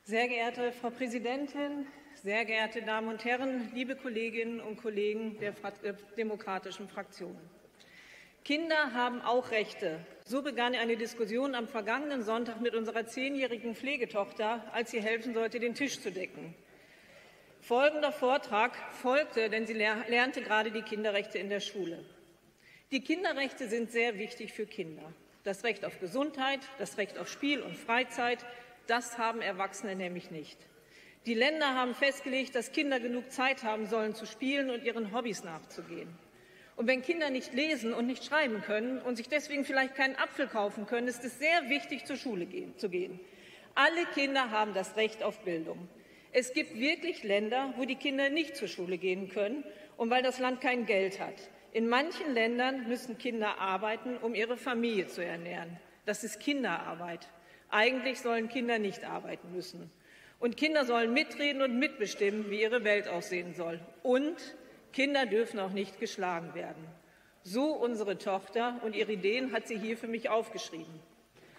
Sehr geehrte Frau Präsidentin, sehr geehrte Damen und Herren, liebe Kolleginnen und Kollegen der demokratischen Fraktionen. Kinder haben auch Rechte. So begann eine Diskussion am vergangenen Sonntag mit unserer 10-jährigen Pflegetochter, als sie helfen sollte, den Tisch zu decken. Folgender Vortrag folgte, denn sie lernte gerade die Kinderrechte in der Schule. Die Kinderrechte sind sehr wichtig für Kinder. Das Recht auf Gesundheit, das Recht auf Spiel und Freizeit, das haben Erwachsene nämlich nicht. Die Länder haben festgelegt, dass Kinder genug Zeit haben sollen, zu spielen und ihren Hobbys nachzugehen. Und wenn Kinder nicht lesen und nicht schreiben können und sich deswegen vielleicht keinen Apfel kaufen können, ist es sehr wichtig, zur Schule zu gehen. Alle Kinder haben das Recht auf Bildung. Es gibt wirklich Länder, wo die Kinder nicht zur Schule gehen können, und weil das Land kein Geld hat. In manchen Ländern müssen Kinder arbeiten, um ihre Familie zu ernähren. Das ist Kinderarbeit. Eigentlich sollen Kinder nicht arbeiten müssen. Und Kinder sollen mitreden und mitbestimmen, wie ihre Welt aussehen soll. Und Kinder dürfen auch nicht geschlagen werden. So unsere Tochter, und ihre Ideen hat sie hier für mich aufgeschrieben.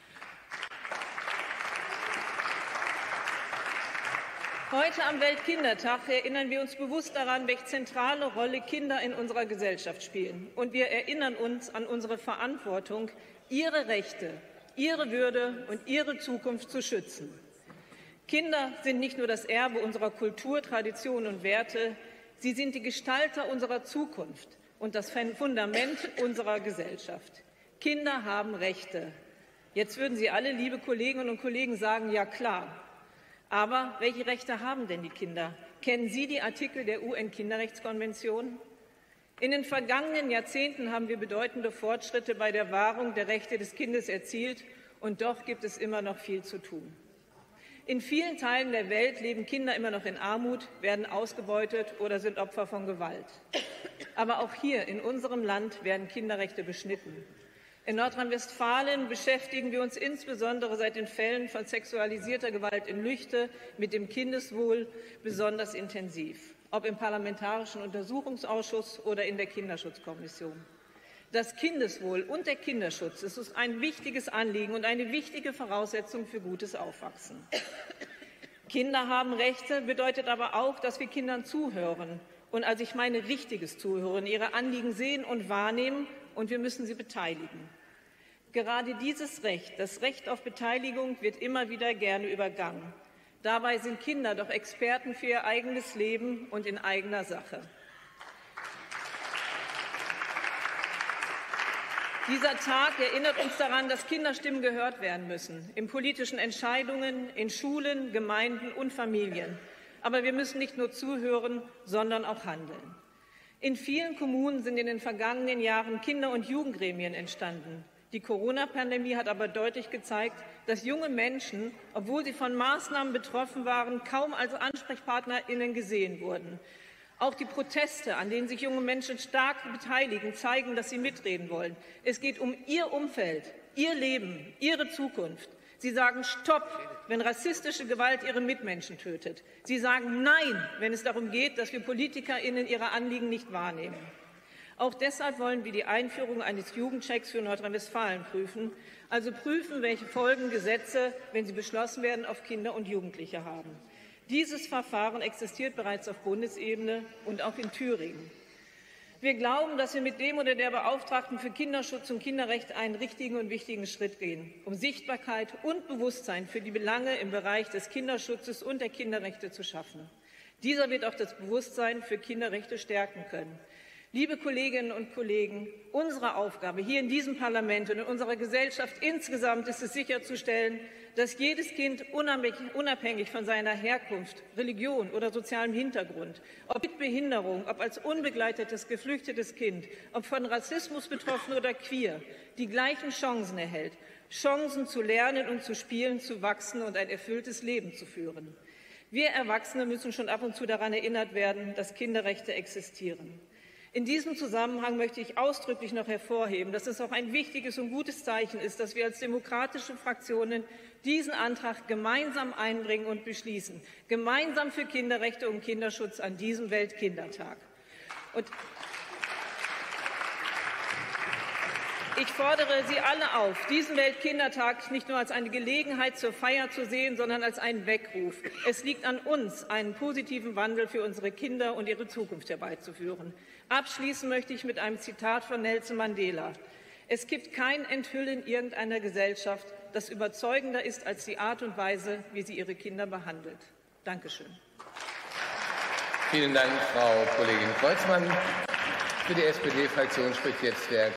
Heute am Weltkindertag erinnern wir uns bewusst daran, welche zentrale Rolle Kinder in unserer Gesellschaft spielen. Und wir erinnern uns an unsere Verantwortung, ihre Rechte, ihre Würde und ihre Zukunft zu schützen. Kinder sind nicht nur das Erbe unserer Kultur, Traditionen und Werte, sie sind die Gestalter unserer Zukunft und das Fundament unserer Gesellschaft. Kinder haben Rechte. Jetzt würden Sie alle, liebe Kolleginnen und Kollegen, sagen, ja klar. Aber welche Rechte haben denn die Kinder? Kennen Sie die Artikel der UN-Kinderrechtskonvention? In den vergangenen Jahrzehnten haben wir bedeutende Fortschritte bei der Wahrung der Rechte des Kindes erzielt, und doch gibt es immer noch viel zu tun. In vielen Teilen der Welt leben Kinder immer noch in Armut, werden ausgebeutet oder sind Opfer von Gewalt. Aber auch hier in unserem Land werden Kinderrechte beschnitten. In Nordrhein-Westfalen beschäftigen wir uns insbesondere seit den Fällen von sexualisierter Gewalt in Lüchte mit dem Kindeswohl besonders intensiv, ob im Parlamentarischen Untersuchungsausschuss oder in der Kinderschutzkommission. Das Kindeswohl und der Kinderschutz ist ein wichtiges Anliegen und eine wichtige Voraussetzung für gutes Aufwachsen. Kinder haben Rechte bedeutet aber auch, dass wir Kindern zuhören. Und also ich meine richtiges Zuhören, ihre Anliegen sehen und wahrnehmen, und wir müssen sie beteiligen. Gerade dieses Recht, das Recht auf Beteiligung, wird immer wieder gerne übergangen. Dabei sind Kinder doch Experten für ihr eigenes Leben und in eigener Sache. Dieser Tag erinnert uns daran, dass Kinderstimmen gehört werden müssen, in politischen Entscheidungen, in Schulen, Gemeinden und Familien. Aber wir müssen nicht nur zuhören, sondern auch handeln. In vielen Kommunen sind in den vergangenen Jahren Kinder- und Jugendgremien entstanden. Die Corona-Pandemie hat aber deutlich gezeigt, dass junge Menschen, obwohl sie von Maßnahmen betroffen waren, kaum als AnsprechpartnerInnen gesehen wurden. Auch die Proteste, an denen sich junge Menschen stark beteiligen, zeigen, dass sie mitreden wollen. Es geht um ihr Umfeld, ihr Leben, ihre Zukunft. Sie sagen Stopp, wenn rassistische Gewalt ihre Mitmenschen tötet. Sie sagen Nein, wenn es darum geht, dass wir PolitikerInnen ihre Anliegen nicht wahrnehmen. Auch deshalb wollen wir die Einführung eines Jugendchecks für Nordrhein-Westfalen prüfen, also prüfen, welche Folgen Gesetze, wenn sie beschlossen werden, auf Kinder und Jugendliche haben. Dieses Verfahren existiert bereits auf Bundesebene und auch in Thüringen. Wir glauben, dass wir mit dem oder der Beauftragten für Kinderschutz und Kinderrecht einen richtigen und wichtigen Schritt gehen, um Sichtbarkeit und Bewusstsein für die Belange im Bereich des Kinderschutzes und der Kinderrechte zu schaffen. Dieser wird auch das Bewusstsein für Kinderrechte stärken können. Liebe Kolleginnen und Kollegen, unsere Aufgabe hier in diesem Parlament und in unserer Gesellschaft insgesamt ist es, sicherzustellen, dass jedes Kind unabhängig von seiner Herkunft, Religion oder sozialem Hintergrund, ob mit Behinderung, ob als unbegleitetes, geflüchtetes Kind, ob von Rassismus betroffen oder queer, die gleichen Chancen erhält, Chancen zu lernen und zu spielen, zu wachsen und ein erfülltes Leben zu führen. Wir Erwachsene müssen schon ab und zu daran erinnert werden, dass Kinderrechte existieren. In diesem Zusammenhang möchte ich ausdrücklich noch hervorheben, dass es auch ein wichtiges und gutes Zeichen ist, dass wir als demokratische Fraktionen diesen Antrag gemeinsam einbringen und beschließen, gemeinsam für Kinderrechte und Kinderschutz an diesem Weltkindertag. Und Ich fordere Sie alle auf, diesen Weltkindertag nicht nur als eine Gelegenheit zur Feier zu sehen, sondern als einen Weckruf. Es liegt an uns, einen positiven Wandel für unsere Kinder und ihre Zukunft herbeizuführen. Abschließen möchte ich mit einem Zitat von Nelson Mandela. Es gibt kein Enthüllen irgendeiner Gesellschaft, das überzeugender ist als die Art und Weise, wie sie ihre Kinder behandelt. Dankeschön. Vielen Dank, Frau Kollegin Kreuzmann. Für die SPD-Fraktion spricht jetzt der